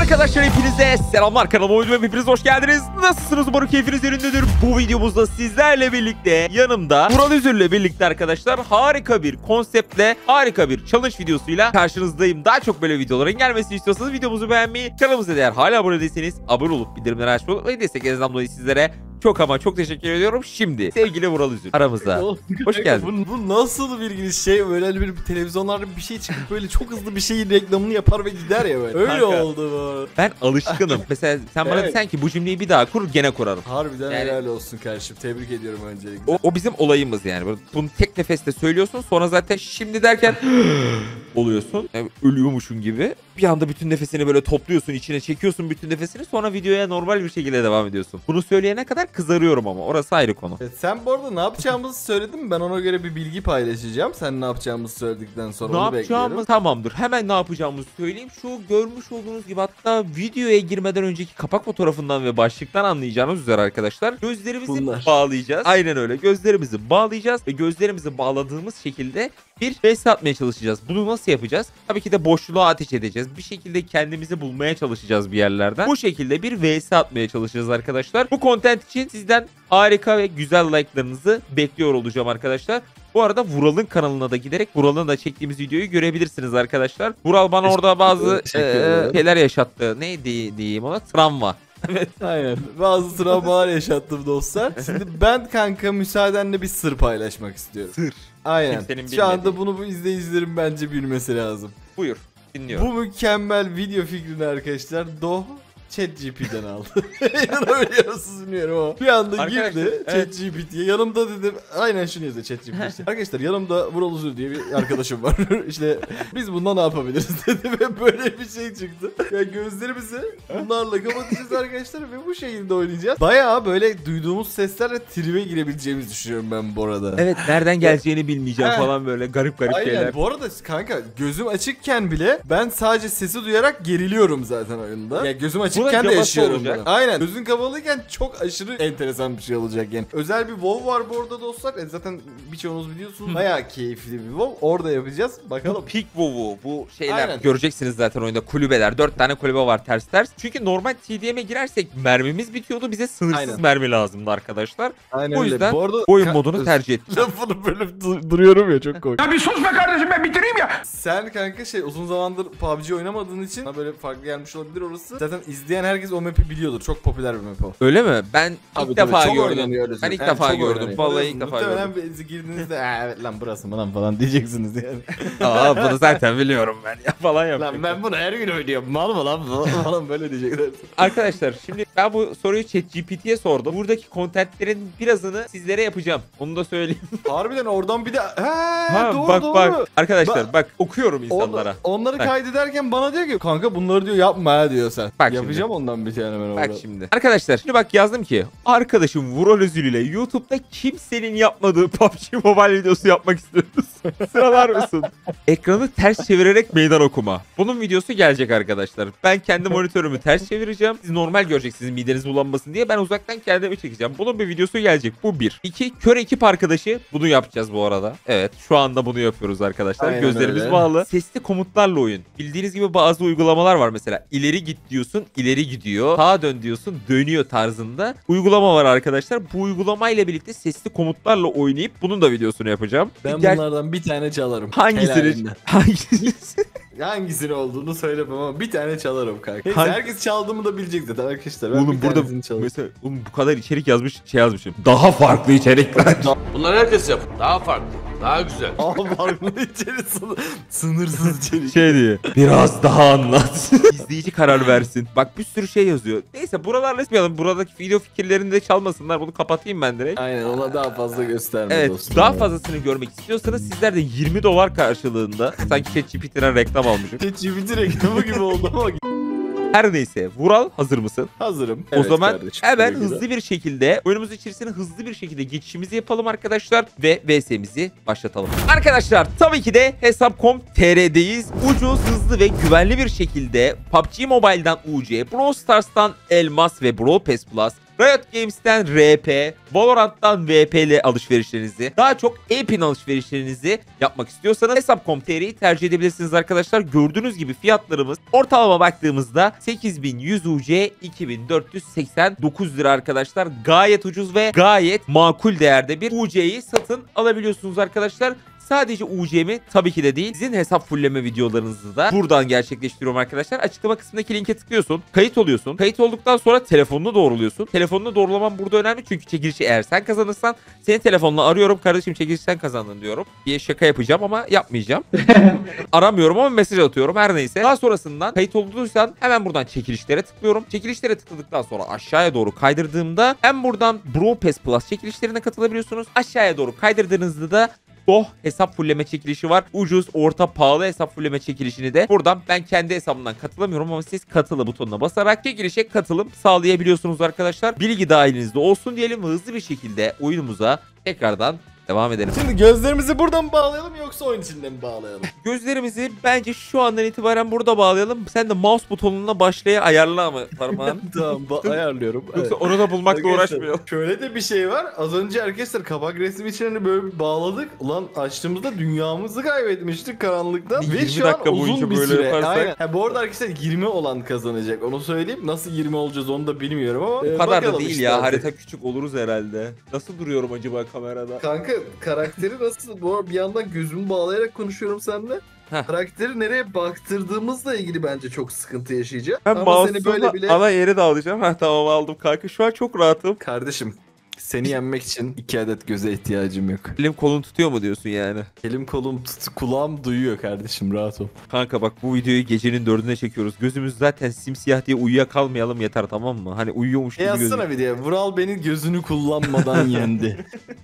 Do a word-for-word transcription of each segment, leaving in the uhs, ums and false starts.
Arkadaşlar hepinize selamlar, kanalıma uyduğum hepiniz hoş geldiniz. Nasılsınız? Umarım keyfiniz yerindedir. Bu videomuzda sizlerle birlikte yanımda Vural Üzül'le birlikte arkadaşlar harika bir konseptle, harika bir challenge videosuyla karşınızdayım. Daha çok böyle videoların gelmesini istiyorsanız videomuzu beğenmeyi, kanalımıza eğer hala abone değilseniz abone olup bildirimleri açmayı unutmayın. Desteklerinizden dolayı sizlere çok ama çok teşekkür ediyorum. Şimdi sevgili Vural Üzül aramıza hoş geldin. Bu, bu nasıl bir giriş şey, böyle bir televizyonlarda bir şey çıkıp böyle çok hızlı bir şeyin reklamını yapar ve gider ya böyle. Öyle Kanka, oldu bu. Ben alışkınım. Mesela sen bana Evet. desen ki bu cümleyi bir daha kur, gene kurarım. Harbiden Yani- helal olsun kardeşim. Tebrik ediyorum öncelikle. O, o bizim olayımız yani. Böyle bunu tek nefeste söylüyorsun, sonra zaten şimdi derken oluyorsun. Yani ölüyormuşsun gibi. Bir anda bütün nefesini böyle topluyorsun, içine çekiyorsun bütün nefesini, sonra videoya normal bir şekilde devam ediyorsun. Bunu söyleyene kadar kızarıyorum ama orası ayrı konu. Evet, sen bu arada ne yapacağımızı söyledin mi? Ben ona göre bir bilgi paylaşacağım. Sen ne yapacağımızı söyledikten sonra Ne onu yapacağımız bekliyorum. tamamdır. Hemen ne yapacağımızı söyleyeyim. Şu görmüş olduğunuz gibi, hatta videoya girmeden önceki kapak fotoğrafından ve başlıktan anlayacağınız üzere arkadaşlar, gözlerimizi Bunlar. bağlayacağız. Aynen öyle. Gözlerimizi bağlayacağız ve gözlerimizi bağladığımız şekilde bir vs atmaya çalışacağız. Bunu nasıl yapacağız? Tabii ki de boşluğa ateş edeceğiz. Bir şekilde kendimizi bulmaya çalışacağız bir yerlerden. Bu şekilde bir vs atmaya çalışacağız arkadaşlar. Bu content için sizden harika ve güzel like'larınızı bekliyor olacağım arkadaşlar. Bu arada Vural'ın kanalına da giderek Vural'ın da çektiğimiz videoyu görebilirsiniz arkadaşlar. Vural bana orada bazı Teşekkür e, ederim. şeyler yaşattı. Ne diye- diyeyim ona? Travma. Aynen. Bazı travmalar yaşattım dostlar. Şimdi ben kanka müsaadenle bir sır paylaşmak istiyorum. Sır. Aynen. Kimsenin Şu anda bilmediği. bunu bu izleyicilerin bence bilmesi lazım. Buyur. Dinliyorum. Bu mükemmel video fikrini arkadaşlar Do ChatGPT'den aldı. İnanabiliyor musunuz bilmiyorum ama. Bir anda Arkadaşlar, girdi evet. ChatGPT'ye. Yanımda dedim, aynen şunu yazıyor ChatGPT. Arkadaşlar yanımda Vural Üzül diye bir arkadaşım var. İşte biz bundan ne yapabiliriz dedi ve böyle bir şey çıktı. Ya gözlerimizi bunlarla kapatacağız arkadaşlar ve bu şekilde oynayacağız. Bayağı böyle duyduğumuz seslerle tribe girebileceğimizi düşünüyorum ben bu arada. Evet, nereden geleceğini bilmeyeceğim He. falan, böyle garip garip Aynen. şeyler. Bu arada kanka gözüm açıkken bile ben sadece sesi duyarak geriliyorum zaten oyunda. Ya gözüm açıkken de cabası yaşıyorum olacak. bunu. Aynen. Gözün kapalıyken çok aşırı enteresan bir şey olacak yani. Özel bir WoW var bu arada dostlar. E zaten birçoğunuz biliyorsunuz. Bayağı keyifli bir WoW. Orada yapacağız. Bakalım. Peak WoW'u bu şeyler Aynen. göreceksiniz zaten oyunda, kulübeler. Dört tane kulübe var ters ters. Çünkü normal T D M'e girersek mermimiz bitiyordu. Bize sınırsız Aynen. mermi lazımdı arkadaşlar. Aynen O öyle. yüzden Bu arada oyun Ka- modunu tercih ettim. Lafını bölüp du- duruyorum ya, çok komik. Ya bir sus be kardeşim, ben bitireyim ya. Sen kanka şey uzun zamandır P U B G oynamadığın için sana böyle farklı gelmiş olabilir orası. Zaten izleyen herkes o map'i biliyordur. Çok popüler bir map o. Öyle mi? Ben Tabii, ilk tabii, defa çok gördüm. oynanıyor öyle Ben söyleyeyim. ilk Yani defa çok gördüm. oynanıyor. Vallahi ilk defa Muhtemelen gördüm. bir girdiğinizde "Aa, evet lan burası mı lan" falan diyeceksiniz yani. Aa, bunu zaten biliyorum ben ya falan yapıyorum. Lan ben bunu her gün oynuyorum. Mal mı lan bu? Falan böyle diyecekler. Arkadaşlar şimdi ben bu soruyu ChatGPT'ye sordum. Buradaki kontentlerin birazını sizlere yapacağım. Onu da söyleyeyim. Harbiden oradan bir de he Ha, doğru bak doğru. bak arkadaşlar Ba- bak okuyorum insanlara. On- onları Bak. kaydederken bana diyor ki kanka bunları diyor yapma ha diyor sen. Bak Yapacağım ondan bir tane ben orada. Bak şimdi. Arkadaşlar şimdi bak yazdım ki arkadaşım Vural Üzül ile YouTube'da kimsenin yapmadığı P U B G Mobile videosu yapmak istiyoruz. Sıralar mısın? Ekranı ters çevirerek meydan okuma. Bunun videosu gelecek arkadaşlar. Ben kendi monitörümü ters çevireceğim. Siz normal göreceksiniz mideniz bulanmasın diye. Ben uzaktan kendimi çekeceğim. Bunun bir videosu gelecek. Bu bir. İki. Kör ekip arkadaşı. Bunu yapacağız bu arada. Evet. Şu anda bunu yapıyoruz arkadaşlar. Aynen Gözlerimiz öyle. bağlı. Sesli komutlarla oyun. Bildiğiniz gibi bazı uygulamalar var mesela. İleri git diyorsun, ileri gidiyor. Sağa dön diyorsun, dönüyor tarzında. Uygulama var arkadaşlar. Bu uygulamayla birlikte sesli komutlarla oynayıp bunun da videosunu yapacağım. Ben Ger- bunlardan bir tane çalarım. Hangisini? Helalinden. Hangisini? Hangisini olduğunu söylemem ama bir tane çalarım kanka. Neyse, Hangi- herkes çaldığımı da bilecek zaten arkadaşlar. Ben Oğlum bir burada tanesini çalarım. mesela oğlum bu kadar içerik yazmış, şey yazmışım. Daha farklı içerikler. Bunlar herkes yapın. Daha farklı, daha güzel. Aa farklı içeri sınır, sınırsız içerik. Şey diye. Biraz daha anlat. İzleyici karar versin. Bak bir sürü şey yazıyor. Neyse buralarla etmeyelim. Buradaki video fikirlerini de çalmasınlar. Bunu kapatayım ben direkt. Aynen, ona daha fazla gösterme Evet, dostum. daha fazlasını görmek istiyorsanız sizler de yirmi dolar karşılığında, sanki ChatGPT'den reklam almışım. ChatGPT reklamı gibi oldu ama Her neyse, Vural hazır mısın? hazırım. O Evet zaman kardeşim, hemen tabii ki de. hızlı bir şekilde oyunumuz içerisine hızlı bir şekilde geçişimizi yapalım arkadaşlar ve V S'mizi başlatalım. Arkadaşlar tabii ki de hesap nokta com nokta T R'deyiz. Ucuz, hızlı ve güvenli bir şekilde P U B G Mobile'dan U C, Brawl Stars'tan Elmas ve Brawl Pass Plus, Riot Games'ten R P, Valorant'tan V P ile alışverişlerinizi, daha çok e-pin alışverişlerinizi yapmak istiyorsanız hesap nokta com nokta tr'yi tercih edebilirsiniz arkadaşlar. Gördüğünüz gibi fiyatlarımız ortalama baktığımızda sekiz bin yüz U C iki bin dört yüz seksen dokuz lira arkadaşlar. Gayet ucuz ve gayet makul değerde bir U C'yi satın alabiliyorsunuz arkadaşlar. Sadece U C mi? Tabii ki de değil. Sizin hesap fullleme videolarınızı da buradan gerçekleştiriyorum arkadaşlar. Açıklama kısmındaki linke tıklıyorsun. Kayıt oluyorsun. Kayıt olduktan sonra telefonunu doğruluyorsun. Telefonunu doğrulaman burada önemli çünkü çekilişi eğer sen kazanırsan senin telefonla arıyorum. Kardeşim çekilişi sen kazandın diyorum diye şaka yapacağım ama yapmayacağım. Aramıyorum ama mesaj atıyorum her neyse. Daha sonrasından kayıt olduysan hemen buradan çekilişlere tıklıyorum. Çekilişlere tıkladıktan sonra aşağıya doğru kaydırdığımda hem buradan Bro Pass Plus çekilişlerine katılabiliyorsunuz. Aşağıya doğru kaydırdığınızda da Doh hesap fulleme çekilişi var. Ucuz, orta, pahalı hesap fulleme çekilişini de buradan ben kendi hesabımdan katılamıyorum ama siz katılı butonuna basarak çekilişe katılım sağlayabiliyorsunuz arkadaşlar. Bilgi dahilinizde olsun diyelim ve hızlı bir şekilde oyunumuza tekrardan devam edelim. Şimdi gözlerimizi buradan mı bağlayalım yoksa oyun içinde mi bağlayalım? Gözlerimizi bence şu andan itibaren burada bağlayalım. Sen de mouse butonuna başlaya ayarla ama parmağın. Tamam ayarlıyorum. Yoksa Evet. onu da bulmakla Arkadaşlar, uğraşmayalım. Şöyle de bir şey var. Az önce arkadaşlar kabak resmi içlerini böyle bir bağladık. Ulan açtığımızda dünyamızı kaybetmiştik karanlıkta. Bir Ve yirmi şu an dakika boyunca uzun bir böyle süre. yaparsak- Aynen. Ha, bu arada arkadaşlar yirmi olan kazanacak. Onu söyleyeyim. Nasıl yirmi olacağız onu da bilmiyorum ama. O e, kadar da bakalım değil işte ya. artık. Harita küçük oluruz herhalde. Nasıl duruyorum acaba kamerada? Kanka karakteri nasıl? Bu arada bir yandan gözümü bağlayarak konuşuyorum seninle. Heh. Karakteri nereye baktırdığımızla ilgili bence çok sıkıntı yaşayacağım. Ben Ama seni mouse'umla böyle bile... ana yeri de alacağım. Ha tamam aldım kanka. Şu an çok rahatım. Kardeşim seni yenmek için iki adet göze ihtiyacım yok. Elim kolun tutuyor mu diyorsun yani? Elim kolum tut, kulağım duyuyor kardeşim rahat ol. Kanka bak bu videoyu gecenin dördüne çekiyoruz. Gözümüz zaten simsiyah diye uyuyakalmayalım yeter tamam mı? Hani uyuyormuş E gibi gözüm. yazsana bir diye. Vural beni gözünü kullanmadan yendi.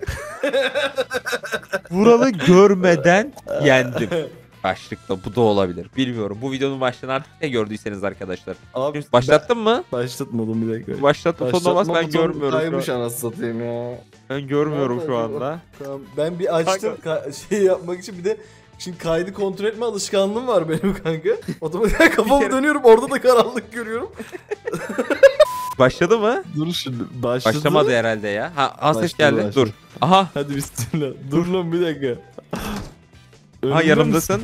Vural'ı görmeden yendim. Başlıkta bu da olabilir. Bilmiyorum. Bu videonun başlığını artık ne gördüyseniz arkadaşlar. Abi Başlattın mı? ben başlatmadım bir dakika. Başlat butonu bas ben butonu görmüyorum Kaymış şu an. anasını satayım ya. Ben görmüyorum şu Vallahi anda. Tamam, ben bir açtım ka- şey yapmak için bir de şimdi kaydı kontrol etme alışkanlığım var benim kanka. Otomatik kafamı dönüyorum orada da karanlık görüyorum. Başladı mı? Dur şimdi başladı. Başlamadı herhalde ya. Ha, ha ses Başladı, geldi. başladı. Dur. Aha. Hadi bismillah. Dur lan bir dakika. Ha Önümde yanımdasın.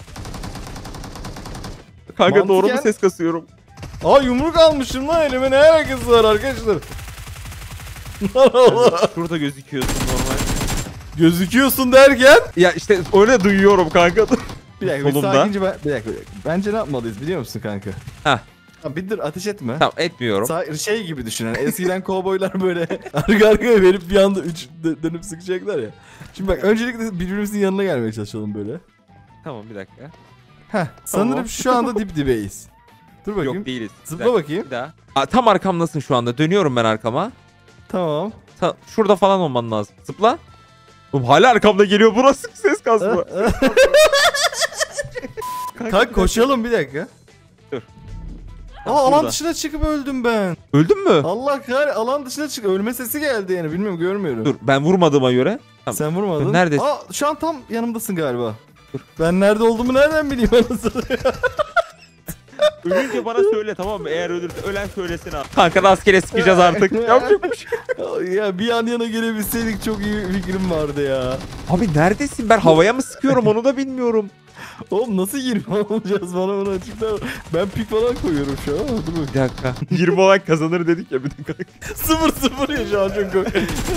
Kanka Mantıken- doğru mu ses kasıyorum? misin? Aa yumruk almışım lan elime ne alakası var arkadaşlar. Lan Allah. Şurada gözüküyorsun normal. Gözüküyorsun derken. Ya işte öyle duyuyorum kanka. Bir dakika bir Solumda. sakince ben, bir dakika, bir dakika. Bence ne yapmalıyız biliyor musun kanka? Heh. Tamam bir dur ateş etme. Tamam etmiyorum. Sa- şey gibi düşün hani eskiden kovboylar böyle arka arkaya verip bir anda üç dö- dönüp sıkacaklar ya. Şimdi bak öncelikle birbirimizin yanına gelmeye çalışalım böyle. Tamam bir dakika. Heh sanırım Tamam. şu anda dip dibeyiz. Dur bakayım. Yok değiliz. Bir Zıpla dakika, bakayım. Bir daha. Aa, tam arkamdasın şu anda. Dönüyorum ben arkama. Tamam. Ta- şurada falan olman lazım. Zıpla. Oğlum hala arkamda geliyor. Burası ses kasma. Kalk koşalım bir dakika. Dur. Aa alan Burada. dışına çıkıp öldüm ben. Öldün mü? Allah kahretsin alan dışına çık. Ölme sesi geldi yani bilmiyorum görmüyorum. Dur ben vurmadığıma göre. Tamam. Sen vurmadın. Neredesin? Aa şu an tam yanımdasın galiba. Dur. Ben nerede olduğumu nereden bileyim anasını? Ölünce bana söyle tamam mı? Eğer ölürse ölen söylesin abi. Kanka rastgele sıkacağız artık. Yapacak bir şey. Ya bir yan yana gelebilseydik çok iyi bir fikrim vardı ya. Abi neredesin? Ben havaya mı sıkıyorum onu da bilmiyorum. Oğlum nasıl yirmi olacağız bana onu açıkla. Ben pik falan koyuyorum şu an ama dur bakayım. Bir dakika. yirmi olan kazanır dedik ya bir dakika. Sıfır sıfır ya şu an çok kork-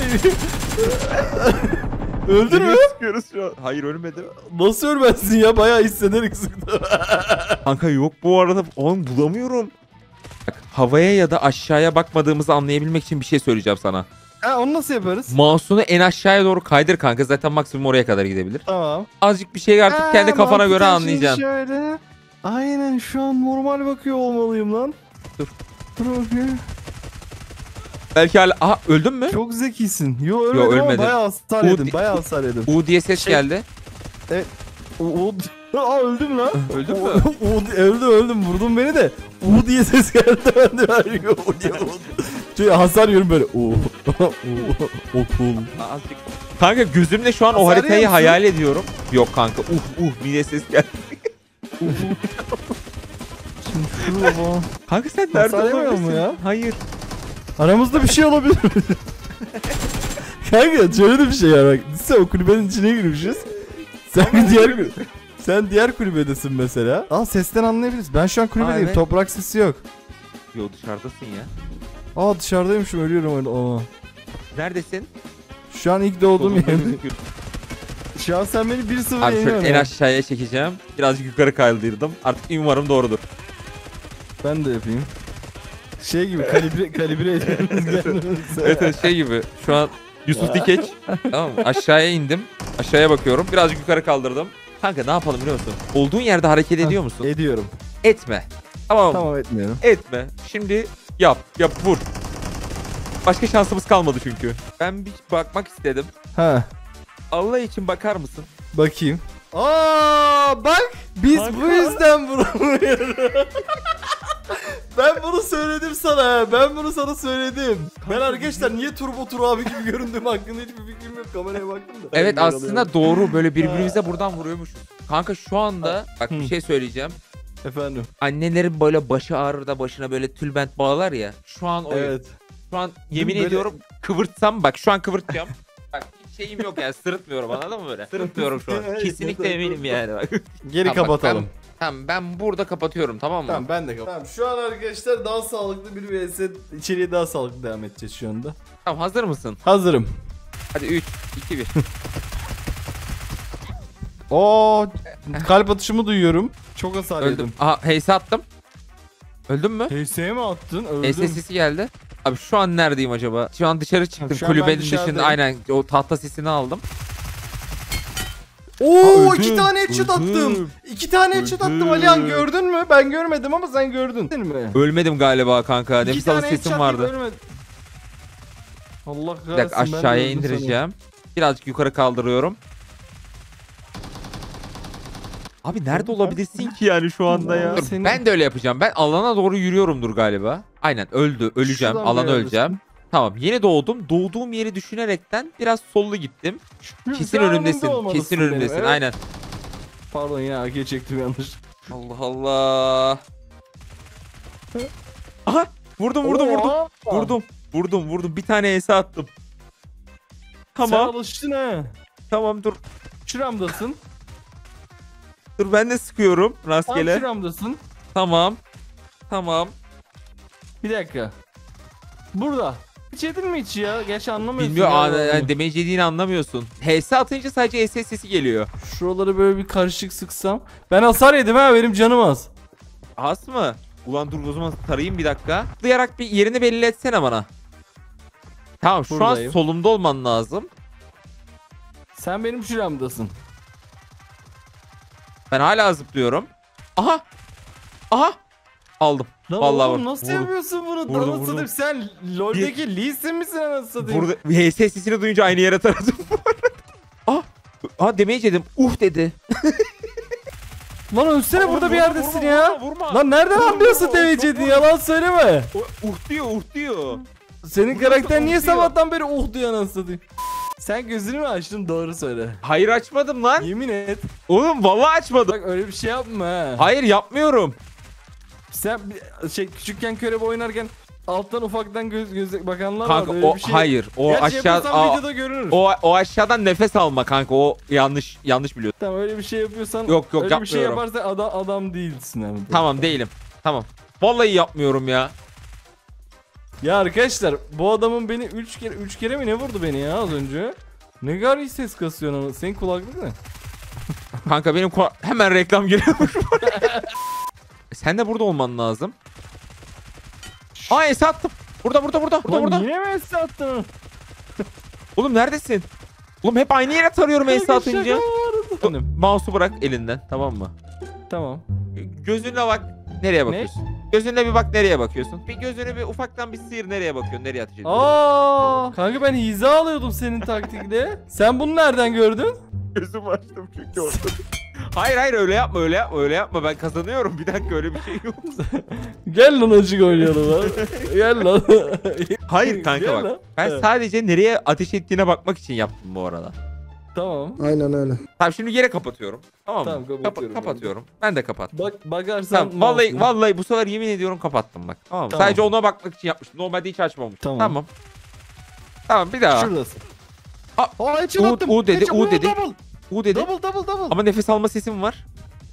Öldün mü? Sıkıyoruz şu an. Hayır ölmedim. Nasıl ölmezsin ya bayağı hissederek sıktım. Kanka yok bu arada. Oğlum bulamıyorum. Bak, havaya ya da aşağıya bakmadığımızı anlayabilmek için bir şey söyleyeceğim sana. Ha onu nasıl yaparız? Mouse'unu en aşağıya doğru kaydır kanka. Zaten maksimum oraya kadar gidebilir. Tamam. Azıcık bir şey artık Ha, kendi kafana göre mantıken şimdi anlayacaksın. Şöyle. Aynen şu an normal bakıyor olmalıyım lan. Dur. Dur bakayım. Belki hala... Aha öldün mü? Çok zekisin. Yo ölmedim ama ölmedin. bayağı hasar U- yedim. Bayağı hasar yedim. U diye ses Şey- geldi. O, o... Aa öldüm lan. Öldün mü? O, o- öldüm öldüm vurdun beni de. U diye ses geldi ben de ben de U diye vurdum. Şey hasar yiyorum böyle. U. U. Okul. Azıcık. Kanka gözümle şu an o Hasar haritayı yiyor musun? hayal ediyorum. Yok kanka. Uh uh diye ses geldi. Şimdi şurada bu. Kanka sen nerede Hasar yemiyor olabilirsin? mu ya? Hayır. Aramızda bir şey olabilir. Kanka şöyle de bir şey var bak. Sen o kulübenin içine girmişiz. Sen diğer sen diğer kulübedesin mesela. Aa sesten anlayabiliriz. Ben şu an kulübedeyim. evet. Toprak sesi yok. Yo dışarıdasın ya. Aa dışarıdaymışım, ölüyorum öyle. Aa. Neredesin? Şu an ilk doğduğum Solunda yerde. gözüküyor. Şu an sen beni bir sıfır Abi şöyle yeniyorsun. en aşağıya çekeceğim. Birazcık yukarı kaydırdım. Artık umarım doğrudur. Ben de yapayım. Şey gibi kalibre kalibre ediyoruz kendimizi. Evet evet, şey gibi. Şu an Yusuf Dikeç. Tamam mı? Aşağıya indim. Aşağıya bakıyorum. Birazcık yukarı kaldırdım. Kanka ne yapalım biliyor musun? Olduğun yerde hareket ediyor musun? Ediyorum. Etme. Tamam mı? Tamam etmiyorum. Etme. Şimdi yap. Yap vur. Başka şansımız kalmadı çünkü. Ben bir bakmak istedim. Ha. Allah için bakar mısın? Bakayım. Aa bak biz Kanka. bu yüzden vuramıyoruz. Ben bunu söyledim sana. Ben bunu sana söyledim. Ben arkadaşlar niye Turbo Tur abi gibi göründüğüm hakkında hiçbir fikrim yok. Kameraya baktım da. Evet Ben aslında alıyorum. doğru. Böyle birbirimize buradan vuruyormuşuz. Kanka şu anda bak bir Hı. şey söyleyeceğim. Efendim. Annelerin böyle başı ağrır da başına böyle tülbent bağlar ya. Şu an o. Evet. Şu an yemin Böyle- ediyorum kıvırtsam bak şu an kıvırtacağım. Bak hiç şeyim yok yani sırıtmıyorum anladın mı böyle? Sırıtmıyorum şu an. Evet, Kesinlikle evet, eminim yani bak. Geri Tamam, bak, kapatalım. Tamam ben burada kapatıyorum tamam mı? Tamam ben de kapatıyorum. Tamam şu an arkadaşlar daha sağlıklı bir vs içeriye daha sağlıklı devam edeceğiz şu anda. Tamam hazır mısın? Hazırım. Hadi üç, iki, bir. Oo kalp atışımı duyuyorum. Çok hasar Öldüm. yedim. Aha H S attım. Öldün mü? H S'ye mi attın? Öldüm. H S sesi geldi. Abi şu an neredeyim acaba? Şu an dışarı çıktım. Şu an ben Kulübenin dışarıdayım. dışında aynen o tahta sesini aldım. Oo Aa, iki öldüm, tane headshot attım. öldüm. İki tane headshot attım Öldüm. Alihan, gördün mü? Ben görmedim ama sen gördün. Değil mi? Ölmedim galiba kanka. İki Nefes tane alıp sesim headshot vardı. yiyip ölmedim. Allah kahretsin. Bir dakika ben de aşağıya öldüm indireceğim. Birazcık yukarı kaldırıyorum. Abi nerede olabilirsin ki yani şu anda ya? Aa, Dur, senin- ben de öyle yapacağım. Ben alana doğru yürüyorumdur galiba. Aynen öldü. Öleceğim. Şuradan Alana böyle öleceğim. Tamam yeni doğdum. Doğduğum yeri düşünerekten biraz sollu gittim. sanırım. Kesin Sen önümdesin. önümde olmalısın Kesin benim, önümdesin. evet. Aynen. Pardon ya arkaya çektim yanlış. Allah Allah. Aha! Vurdum vurdum vurdum. Oo, Vurdum. Vurdum vurdum. Bir tane S attım. Sen Tamam. alıştın ha. Tamam dur. Şuramdasın. Dur ben de sıkıyorum Tam rastgele. şuramdasın. Tamam. Tamam. Bir dakika. Burada. Hiç yedin mi hiç ya? Gerçi anlamıyorsun. Bilmiyor ya. yani, yani damage yediğini anlamıyorsun. H S atınca sadece S S sesi geliyor. Şuraları böyle bir karışık sıksam. Ben hasar yedim ha, benim canım az. Az mı? Ulan dur o zaman tarayayım bir dakika. Tıklayarak bir yerini belli etsene bana. Tamam şu Buradayım. an solumda olman lazım. Sen benim şuramdasın. Ben hala zıplıyorum. Aha. Aha. Aldım. Lan Vallahi oğlum bak, nasıl vurdum. yapıyorsun bunu? Vurdum, Anasını vurdum. satayım, sen LoL'deki Lee Sin misin anasını satayım? Burada H S sesini duyunca aynı yere taradım bu arada. Ah. Ah damage yedim. Uh dedi. Lan ölsene burada bir Vurma, yerdesin vurma, ya. vurma, vurma. Lan nereden Vurma, anlıyorsun vurma, demeyeceğini, vurma. yalan söyleme. O- Uh diyor uh diyor. Senin Vurma, karakter niye vurma. sabahtan beri uh diyor anasını satayım. Sen gözünü mü açtın, doğru söyle. Hayır açmadım lan. Yemin et. Oğlum vallahi açmadım. Bak öyle bir şey yapma ha. Hayır yapmıyorum. Sen bir- şey küçükken körebe oynarken alttan ufaktan göz göz bakanlar Kanka vardı. Öyle o bir şey. hayır. O Gerçi aşağı yapıyorsan a- videoda görünür. o o aşağıdan nefes alma kanka. O yanlış yanlış biliyorsun. Tamam öyle bir şey yapıyorsan. Yok, yok, öyle bir şey yapmıyorum. yaparsa adam adam değilsin abi. Tamam değilim. Tamam. Vallahi yapmıyorum ya. Ya arkadaşlar bu adamın beni üç kere üç kere mi ne vurdu beni ya az önce? Ne kadar iyi ses kasıyorsun ama senin kulaklık ne? Kanka benim ko- hemen reklam giriyormuş. Sen de burada olman lazım. Aa es attım. Burada burada burada. Burada Lan burada. yine mi es attın? Oğlum neredesin? Oğlum hep aynı yere tarıyorum es Kanka atınca. şaka var efendim. Mouse'u bırak elinden tamam mı? Tamam. Gözünle bak. Nereye bakıyorsun? Gözünle bir bak nereye bakıyorsun? Bir gözünü bir ufaktan bir sıyır nereye bakıyorsun? Nereye ateş ediyorsun? Aa, kanka ben hiza alıyordum senin taktikle. Sen bunu nereden gördün? Gözümü açtım çünkü orada. Hayır hayır öyle yapma öyle yapma öyle yapma ben kazanıyorum bir dakika öyle bir şey yok. Gel lan açık oynayalım lan. Gel lan. Hayır kanka Gel bak lan. ben Evet. sadece nereye ateş ettiğine bakmak için yaptım bu arada. Tamam. Aynen öyle. Tamam şimdi yere kapatıyorum. Tamam mı? Tamam, kapatıyorum Kapa- ben de. kapatıyorum. Ben de kapattım. Bak bakarsan Tamam, vallahi mouse'la- vallahi bu sefer yemin ediyorum kapattım bak. Tamam mı? Tamam. Sadece ona bakmak için yapmıştım. Normalde hiç açmamıştım. Tamam. Tamam. Tamam, bir daha. Şuradasın. Aa, Aa, headshot U- attım. U dedi, Headshot, U dedi. Double, U dedi. double, double, double. Ama nefes alma sesim var.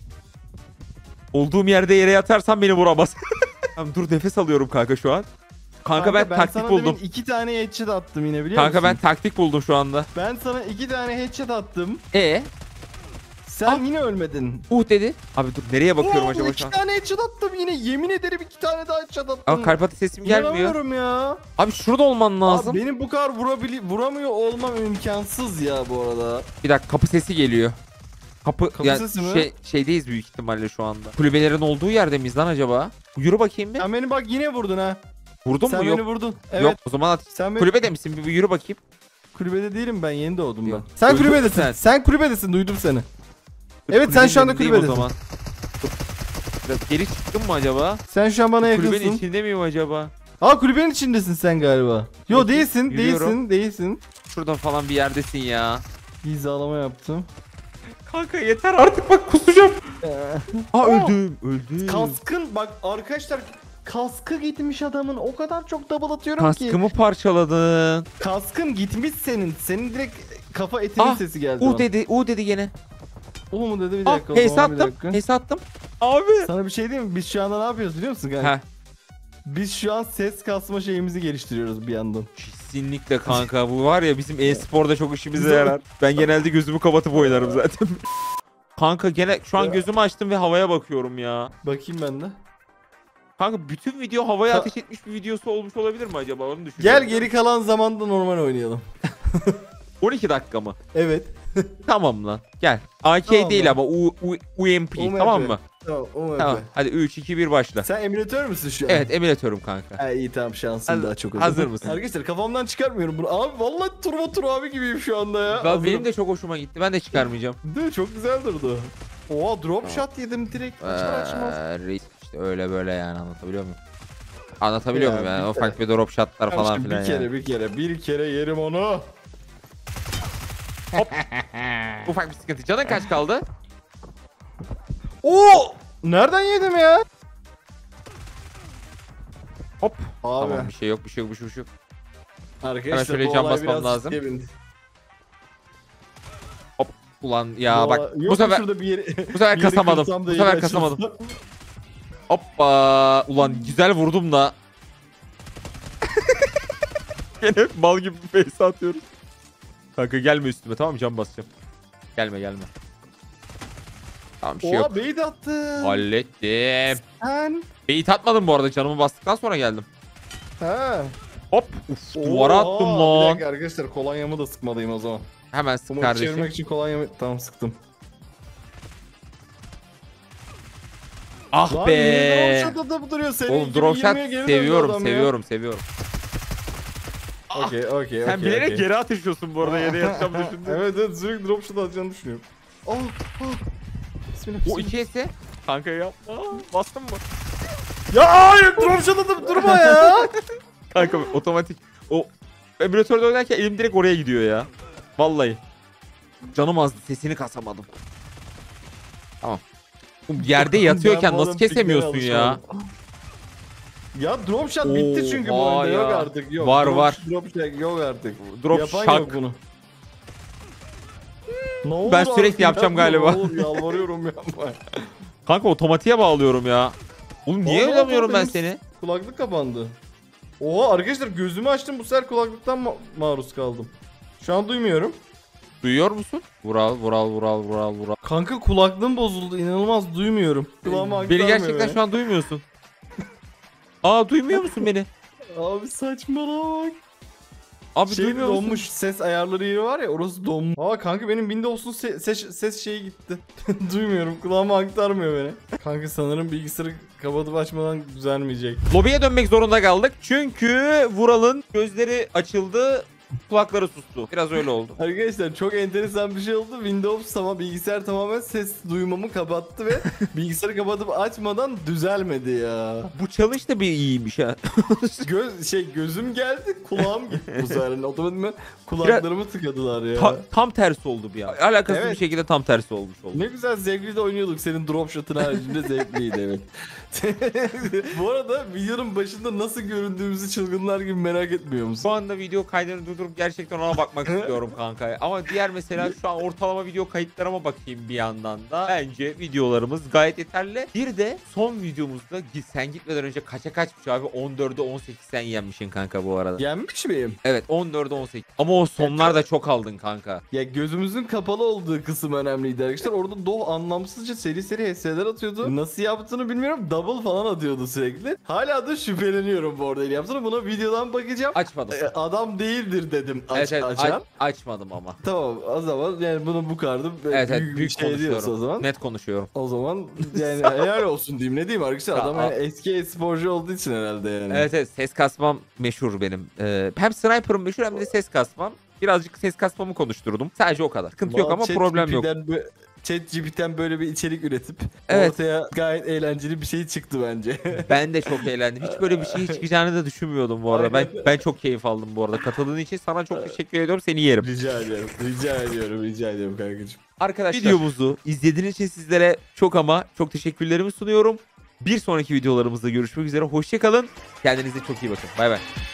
Olduğum yerde yere yatarsam beni vuramaz. Tamam, dur nefes alıyorum kanka şu an. Kanka, ben, taktik sana buldum. demin iki tane headshot attım yine biliyor Kanka ben musun? taktik buldum şu anda. Ben sana iki tane headshot attım. E Sen Ah. yine ölmedin. uh dedi. Abi dur nereye bakıyorum Oo, acaba şu iki an? tane headshot attım yine. Yemin ederim iki tane daha headshot attım. Ama kalp atı sesim gelmiyor. İnanamıyorum ya. Abi şurada olman lazım. Abi benim bu kadar vurabili vuramıyor olmam imkansız ya bu arada. Bir dakika, kapı sesi geliyor. Kapı, Kapı yani sesi mi? Şey, şeydeyiz büyük ihtimalle şu anda. Kulübelerin olduğu yerde miyiz lan acaba? Yürü bakayım bir. Sen beni bak yine vurdun ha. Vurdun Sen mu? beni Yok. vurdun. Evet. Yok o zaman at. Sen beni... Kulübede misin? Bir, bir yürü bakayım. Kulübede değilim ben, yeni doğdum ben. Yok. Sen Duydun mu kulübedesin. sen? Sen kulübedesin, duydum seni. Dur, Evet, sen şu anda kulübenin önündeyim kulübedesin. o zaman. Dur, Biraz geri çıktın mı acaba? Sen şu an bana Kulübenin yakınsın. içinde miyim acaba? Aa, kulübenin içindesin sen galiba. Yo, Bakayım, değilsin, yürüyorum. değilsin, değilsin. Şuradan falan bir yerdesin ya. Hizalama yaptım. Kanka yeter artık, bak kusacağım. Aa Aa, öldüm öldüm. Kaskın bak arkadaşlar, kaskı gitmiş adamın, o kadar çok double atıyorum ki. Kaskımı parçaladın. Kaskın gitmiş senin. Senin direkt kafa etinin Ah, sesi geldi U bana. dedi, U dedi gene. O mu dedi, bir Ah, dakika. o heyse zaman bir attım, dakika. heyse attım. Abi. Sana bir şey diyeyim mi? Biz şu anda ne yapıyoruz biliyor musun kanka? Heh. Biz şu an ses kasma şeyimizi geliştiriyoruz bir yandan. Kesinlikle kanka, bu var ya bizim e-sporda çok işimize yarar. Ben genelde gözümü kapatıp oynarım zaten. Kanka gene şu an Ya. gözümü açtım ve havaya bakıyorum ya. Bakayım ben de. Kanka bütün video havaya Ka- ateş etmiş bir videosu olmuş olabilir mi acaba, onu düşünüyorum. Gel geri kalan zamanda normal oynayalım. on iki dakika mı? Evet. Tamam lan. Gel. A K Tamam değil lan. ama U, U, UMP U M P. tamam mı? Tamam, o Tamam. Hadi üç iki bir başla. Sen emülatör müsün şu an? Evet, emülatörüm kanka. Ha, iyi tamam, şansın Hazır- daha çok. o hazır zaman. mısın? Arkadaşlar kafamdan çıkarmıyorum bunu. Abi vallahi turbo tur abi gibiyim şu anda ya. Ben, Hazırım. benim de çok hoşuma gitti. Ben de çıkarmayacağım. Değil mi? Çok güzel durdu. Oha, drop shot yedim direkt. Açar açmaz. Ee, reis işte öyle böyle yani, anlatabiliyor muyum? Anlatabiliyor Ya, muyum yani? bir Ufak bir drop shotlar Tamam, falan şimdi filan bir kere yani. bir kere bir kere yerim onu. Ufak bir sıkıntı. Canın kaç kaldı? Oo! Nereden yedim ya? Hop. Abi. Tamam, bir şey yok, bir şey yok, bir şey yok, bir şey yok. Arkadaşlar şöyle bu cam olay basmam biraz lazım. ciddiye bindi. Ulan ya Bu bak olay- bu yok mu sefer şurada bir yeri, bu sefer bir yeri kasamadım. kırsam da Bu yeri sefer açılsa? kasamadım. Hoppa. Ulan güzel vurdum da. Gene mal gibi bir face atıyoruz. Kanka gelme üstüme, tamam mı? Cam basacağım. Gelme gelme. Tamam, bir şey yok. Oha, bait attı. Hallettim. Sen. Beyit atmadım bu arada, canımı bastıktan sonra geldim. Ha. Hop. Uf, duvara Oha, attım Bir lan. dakika arkadaşlar, kolonyamı da sıkmalıyım o zaman. Hemen sık Bunu kardeşim. çevirmek için kolonyamı tam sıktım. Ah Lan be. niye drop shot atıp duruyor? Senin Oğlum drop shot yirmiye geri döndü seviyorum, adam ya. seviyorum, seviyorum. Okey okey Sen okey, bilerek okey. geri atışıyorsun bu arada, yere yatacağım düşündüm. Evet evet, sürekli drop shot atacağını düşünüyorum. Oh, oh. Bismillah, O bismillah. iki ese. Kanka yapma. Bastın mı? Ya hayır, drop shot atıp durma ya. Kanka otomatik. O emülatörde oynarken elim direkt oraya gidiyor ya. Vallahi. Canım azdı, sesini kasamadım. Tamam. Oğlum yerde yatıyorken Ben bu nasıl adamın kesemiyorsun pikniğine ya? alışamadım. Ya drop shot bitti çünkü bu Oha oyunda, yok ya. artık yok. Var, drop, var. Drop shot yok artık. Drop Yapan shock. yok bunu. Ne olur Ben sürekli artık yapacağım yapma, galiba. Ne olur, yalvarıyorum yapma. Kanka otomatiğe bağlıyorum ya. Oğlum niye Allah oynamıyorum Allah, ben benim seni? Kulaklık kapandı. Oha arkadaşlar, gözümü açtım, bu sefer kulaklıktan ma- maruz kaldım. Şu an duymuyorum. Duyuyor musun? Vural, vural, vural, vural, vural. Kanka kulaklığım bozuldu, inanılmaz duymuyorum. Kulağıma Beni aktarmıyor gerçekten beni. şu an duymuyorsun. Aa, duymuyor musun beni? Abi saçmalama bak. Abi Şey duymuyor musun? donmuş, ses ayarları yeri var ya, orası donmuş. Aa kanka, benim Windows'un se- ses, ses şeyi gitti. Duymuyorum, kulağıma aktarmıyor beni. Kanka sanırım bilgisayarı kapatıp açmadan düzelmeyecek. Lobiye dönmek zorunda kaldık. Çünkü Vural'ın gözleri açıldı Kulakları sustu. Biraz öyle oldu. Arkadaşlar çok enteresan bir şey oldu. Windows tamam, bilgisayar tamamen ses duymamı kapattı ve bilgisayarı kapatıp açmadan düzelmedi ya. Bu challenge de bir iyiymiş ha. Göz şey gözüm geldi, kulağım gitti bu sefer. Yani otomatikman kulaklarımı tıkadılar ya. Ta- tam tersi oldu bir an. Alakasız Evet. bir şekilde tam tersi olmuş oldu. Ne güzel zevkli de oynuyorduk. Senin drop shot'ın haricinde zevkliydi evet. Bu arada videonun başında nasıl göründüğümüzü çılgınlar gibi merak etmiyor musun? Şu anda video kaydını durdurup gerçekten ona bakmak istiyorum kanka. Ama diğer mesela şu an ortalama video kayıtlarıma bakayım bir yandan da. Bence videolarımız gayet yeterli. Bir de son videomuzda git- sen gitmeden önce kaça kaçmış abi? on dörde on sekiz sen yenmişsin kanka bu arada. Yenmiş miyim? Evet on dörde on sekiz. Ama o sonlar da çok aldın kanka. Ya gözümüzün kapalı olduğu kısım önemliydi arkadaşlar. Orada Dov anlamsızca seri seri H S'ler atıyordu. Nasıl yaptığını bilmiyorum. Double falan atıyordu sürekli. Hala da şüpheleniyorum bu arada. Yapsana, buna videodan bakacağım. Açmadım. E, adam değildir dedim aç, Evet, evet, açan. aç- açmadım ama. Tamam o zaman yani bunu bu kardım. Evet evet büyük, büyük bir şey diyorsa konuşuyorum. o zaman. Net konuşuyorum. O zaman yani helal olsun diyeyim, ne diyeyim arkadaşlar, Ya, adam a- yani eski e-sporcu olduğu için herhalde yani. Evet evet ses kasmam meşhur benim. Ee, hem sniper'ım meşhur hem de ses kasmam. Birazcık ses kasmamı konuşturdum. Sadece o kadar. Sıkıntı yok ama problem yok. ChatGPT'den böyle bir içerik üretip Evet. ortaya gayet eğlenceli bir şey çıktı bence. Ben de çok eğlendim. Hiç böyle bir şey çıkacağını da düşünmüyordum bu arada. Ben Aynen. ben çok keyif aldım bu arada. Katıldığın için sana çok teşekkür ediyorum. Seni yerim. Rica ediyorum. Rica ediyorum. Rica ediyorum kankacığım. Arkadaşlar videomuzu izlediğiniz için sizlere çok ama çok teşekkürlerimi sunuyorum. Bir sonraki videolarımızda görüşmek üzere. Hoşça kalın. Kendinize çok iyi bakın. Bay bay.